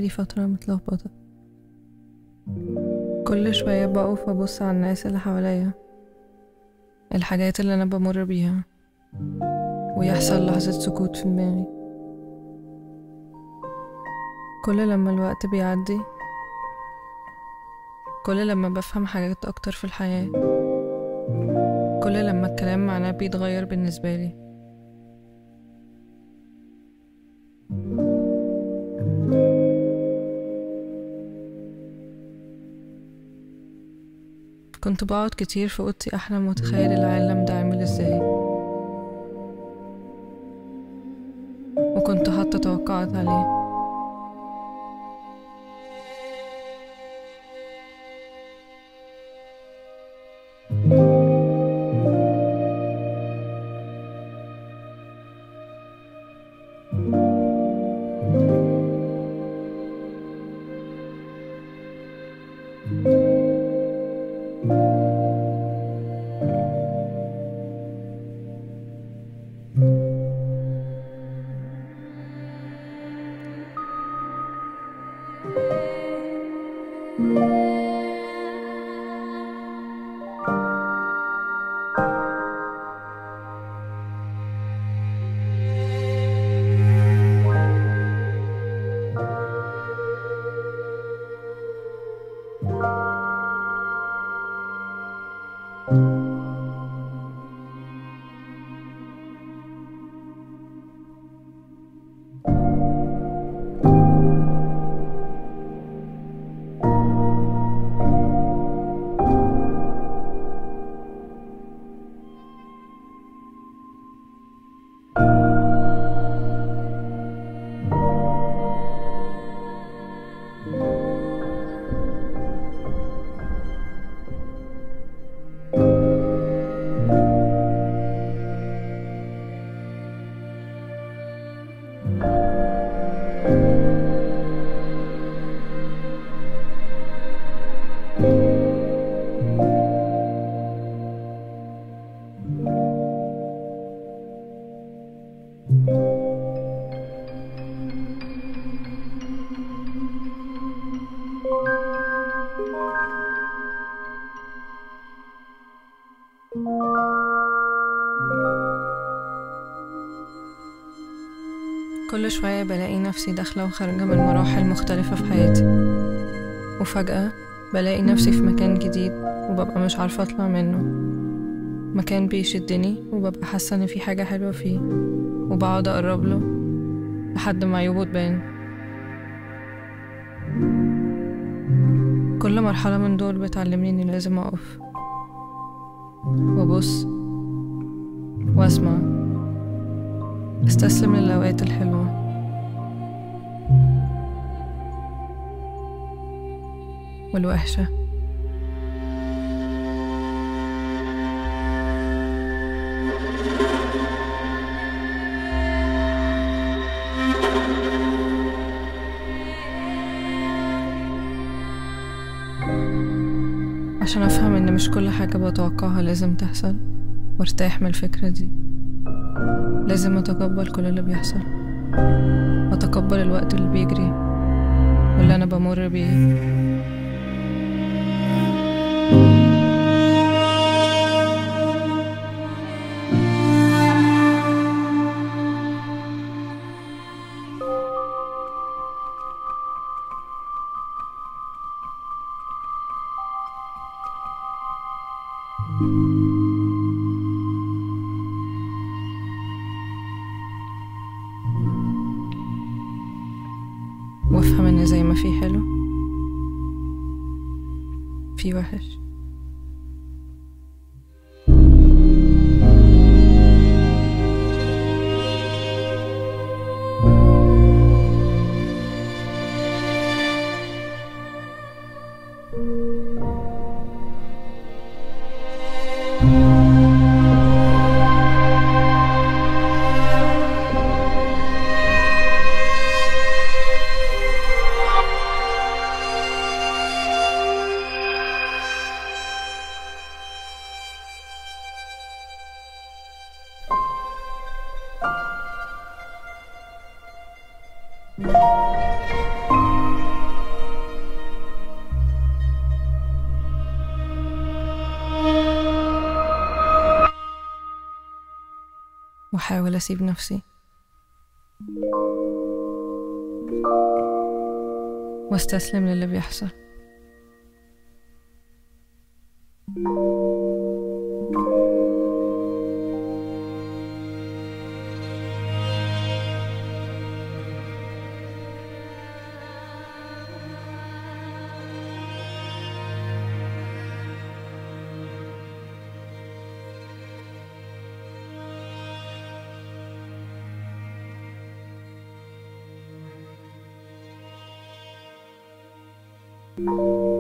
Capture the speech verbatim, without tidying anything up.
بقالي فترة متلخبطة. كل شوية بقف وابص على الناس اللي حواليا، الحاجات اللي انا بمر بيها، ويحصل لحظة سكوت في دماغي. كل لما الوقت بيعدي، كل لما بفهم حاجات اكتر في الحياة، كل لما الكلام معناه بيتغير بالنسبة لي. كنت بقعد كتير في اوضتي احلم واتخيل العالم ده عامل ازاي، وكنت حاطة توقعات عليه. كل شوية بلاقي نفسي داخلة وخارجة من مراحل مختلفة في حياتي، وفجأة بلاقي نفسي في مكان جديد وببقى مش عارفة أطلع منه. مكان بيشدني وببقى حاسة إن في حاجة حلوة فيه، وبقعد أقرب له لحد ما عيوبه تبان. كل مرحلة من دول بتعلمني إني لازم أقف وأبص وأسمع، استسلم للأوقات الحلوة. والوحشة. عشان أفهم إن مش كل حاجة بتوقعها لازم تحصل وارتاح من الفكرة دي. لازم أتقبل كل اللي بيحصل، وأتقبل الوقت اللي بيجري واللي أنا بمر بيه. وافهم ان زي ما في حلو في وحش. وأحاول أسيب نفسي واستسلم للي بيحصل. you